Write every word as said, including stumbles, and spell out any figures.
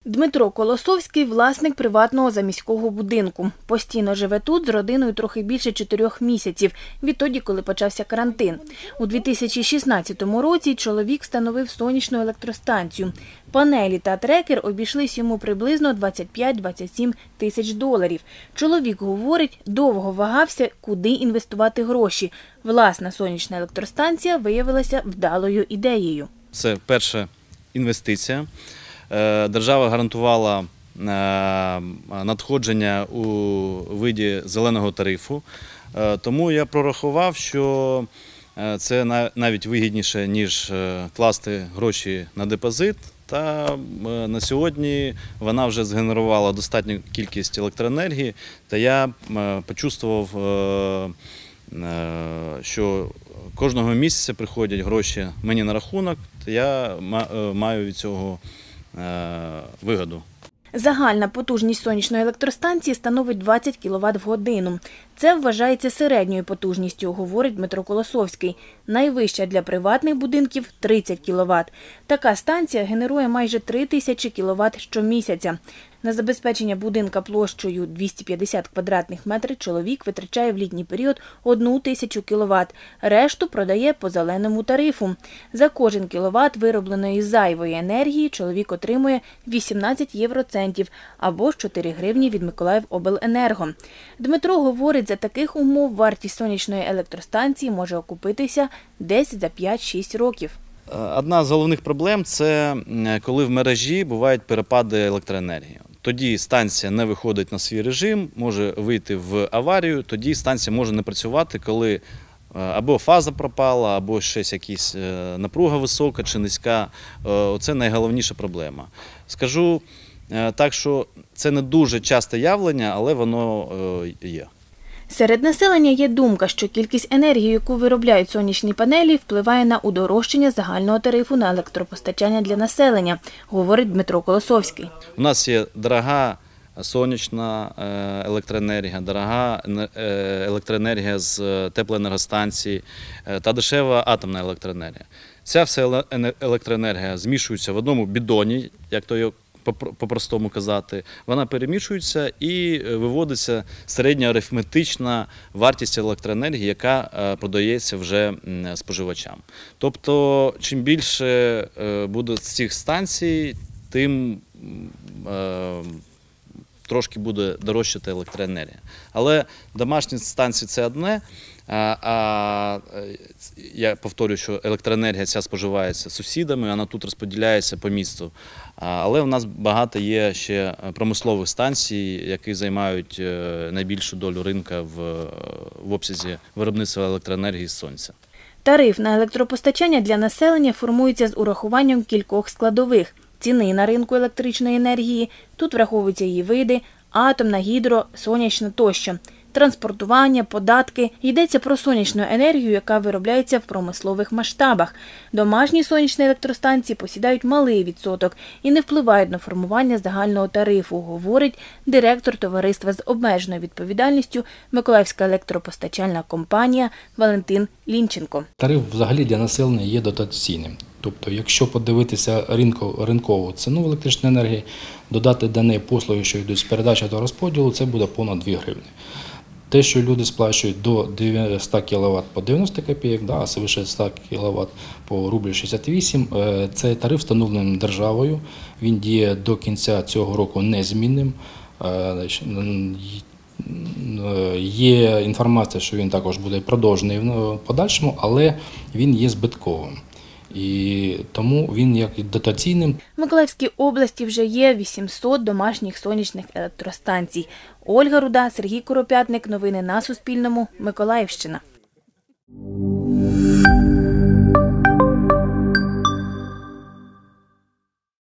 Дмитро Колосовський – власник приватного заміського будинку. Постійно живе тут з родиною трохи більше чотирьох місяців, відтоді, коли почався карантин. У дві тисячі шістнадцятому році чоловік встановив сонячну електростанцію. Панелі та трекер обійшлись йому приблизно двадцять п'ять - двадцять сім тисяч доларів. Чоловік говорить, довго вагався, куди інвестувати гроші. Власна сонячна електростанція виявилася вдалою ідеєю. Це перша інвестиція. Держава гарантувала надходження у виді зеленого тарифу, тому я прорахував, що це навіть вигідніше, ніж класти гроші на депозит. Та на сьогодні вона вже згенерувала достатню кількість електроенергії, та я почувствував, що кожного місяця приходять гроші мені на рахунок, та я маю від цього вигоду. Загальна потужність сонячної електростанції становить двадцять кіловат в годину. Це вважається середньою потужністю, говорить Дмитро Колосовський. Найвища для приватних будинків – тридцять кіловат. Така станція генерує майже три тисячі кіловат щомісяця. На забезпечення будинка площею двісті п'ятдесят квадратних метрів чоловік витрачає в літній період одну тисячу кіловат. Решту продає по зеленому тарифу. За кожен кіловат виробленої зайвої енергії чоловік отримує вісімнадцять євроцентів або чотири гривні від Миколаївобленерго. Дмитро говорить, за таких умов вартість сонячної електростанції може окупитися десь за п'ять-шість років. Одна з головних проблем – це коли в мережі бувають перепади електроенергії. Тоді станція не виходить на свій режим, може вийти в аварію, тоді станція може не працювати, коли або фаза пропала, або щось якась напруга висока чи низька. Це найголовніша проблема. Скажу так, що це не дуже часте явлення, але воно є. Серед населення є думка, що кількість енергії, яку виробляють сонячні панелі, впливає на удорожчання загального тарифу на електропостачання для населення, говорить Дмитро Колосовський. У нас є дорога сонячна електроенергія, дорога електроенергія з теплоенергостанцій та дешева атомна електроенергія. Ця вся електроенергія змішується в одному бідоні, як то його по-простому казати, вона перемішується і виводиться середня арифметична вартість електроенергії, яка продається вже споживачам. Тобто, чим більше буде цих станцій, тим трошки буде дорожчати електроенергія. Але домашні станції – це одне, а я повторюю, що електроенергія ця споживається сусідами, вона тут розподіляється по місту. Але в нас багато є ще промислових станцій, які займають найбільшу долю ринку в, в обсязі виробництва електроенергії з сонця. Тариф на електропостачання для населення формується з урахуванням кількох складових – ціни на ринку електричної енергії, тут враховуються її види – атомна, гідро, сонячна тощо. Транспортування, податки. Йдеться про сонячну енергію, яка виробляється в промислових масштабах. Домашні сонячні електростанції посідають малий відсоток і не впливають на формування загального тарифу, говорить директор товариства з обмеженою відповідальністю Миколаївська електропостачальна компанія Валентин Лінченко. Тариф взагалі для населення є дотаційним. Тобто, якщо подивитися ринкову ціну електричної енергії, додати до неї послуги, що йдуть з передачі та розподілу, це буде понад дві гривні. Те, що люди сплачують до ста кіловат по дев'яносто копійок, да, а свише ста кіловат по рубль шістдесят вісім, цей тариф встановлений державою, він діє до кінця цього року незмінним. Є інформація, що він також буде продовжений в подальшому, але він є збитковим. І тому він як дотаційним. В Миколаївській області вже є вісімсот домашніх сонячних електростанцій. Ольга Руда, Сергій Куропятник. Новини на Суспільному. Миколаївщина.